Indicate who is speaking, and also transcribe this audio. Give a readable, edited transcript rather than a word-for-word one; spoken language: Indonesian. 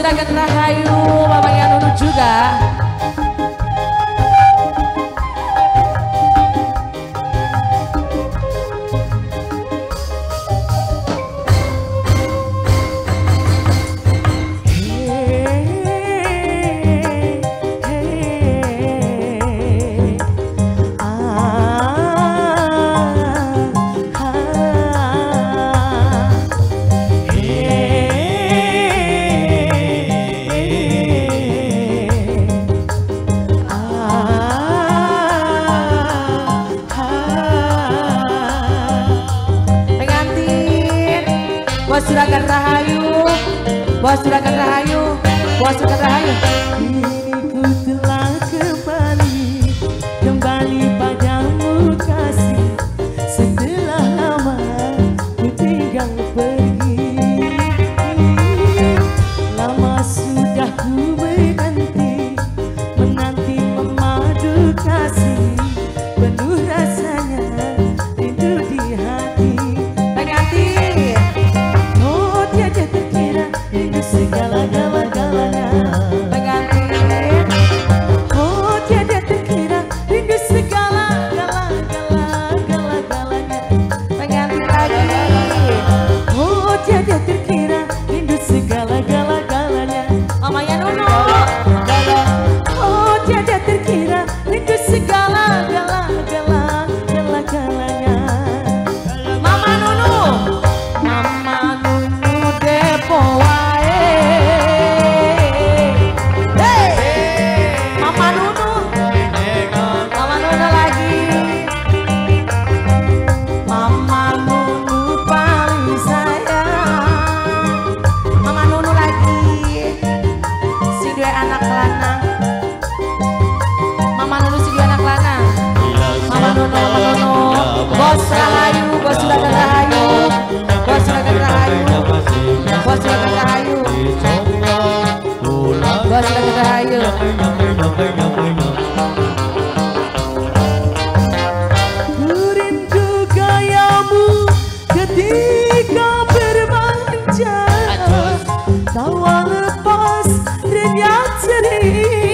Speaker 1: Juragan Rahayu, mamanya Nunu juga. Bos Juragan Rahayu, Bos Juragan Rahayu, Bos Juragan Rahayu.
Speaker 2: Kini ku telah kembali padamu kasih. Setelah lama ku tinggal pergi, lama sudah ku berhenti menanti memadu kasih. Penuh rasanya rindu di hati. Segala-galanya
Speaker 1: Pengantin,
Speaker 2: oh tiada terkira rindu segala-galanya.
Speaker 1: pengantin lagi.
Speaker 2: Oh tiada terkira rindu segala-galanya.
Speaker 1: Mamanya Nunu.
Speaker 2: Oh tiada terkira rindu segala-galanya.
Speaker 1: Mama Nunu, Mama Nunu Depo. Anak lanang, Mama Nunu si dua anak lanang. Mama Nunu, Bos Rahayu, Bos Juragan Rahayu, Bos Juragan Rahayu, Bos Juragan Rahayu, Bos Juragan Rahayu.
Speaker 2: Rindu gayamu ketika bermanja, tawa lepas renyah ceria.